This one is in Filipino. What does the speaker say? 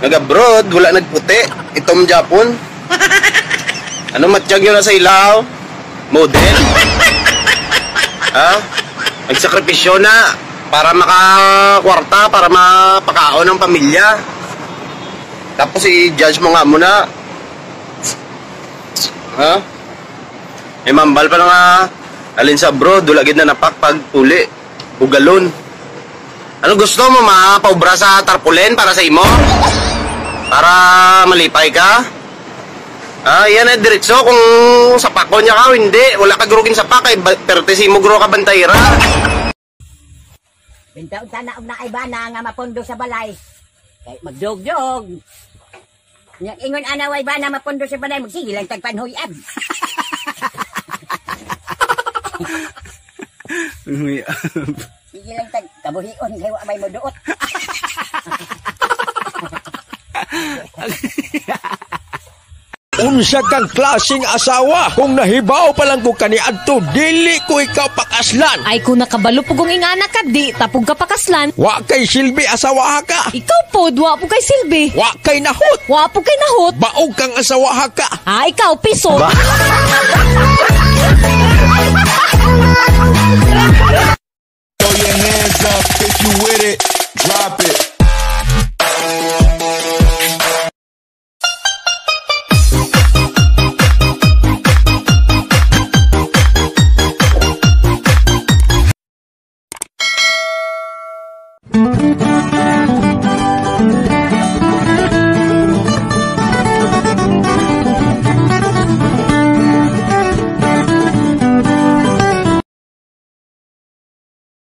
Nag-abroad, wala nagputi. Itom Japon. Ano matiyag nyo na sa ilaw? Model. Ha? Nagsakripisyo na para makakwarta, para mapakaon ng pamilya. Tapos i-judge mo nga muna. Ha? May mambal pa na nga. Alin sa abroad, wala gid na napakpag uli. Bugalon. Ano gusto mo, paubra sa tarpulen para sa imo? Para malipay ka? Yan na diretso kung sapako niya ka, hindi. Wala ka gurugin sapak, kay pertesi mo guro ka bantayra. Bintaon sana og naay bana nga mapundo sa balay. Kay magdog-dog. Nya ingon ana way bana mapundo sa balay, magsige lang tagpanhuyab. Sige lang tag kabuhion kay wa may moduot. Unsa kang klaseng asawa? Kung nahibaw pa lang ko kaniadto, dili ko ikaw pakaslan. Ay kung nakabalo po kong ingana ka, di tapog ka pakaslan. Wa kay silbi asawa ka. Ikaw po, wa po kay silbi. Wa kay nahot. Wa po kay nahot. Baog kang asawa ka. Ikaw, piso. Throw your hands up if you with it.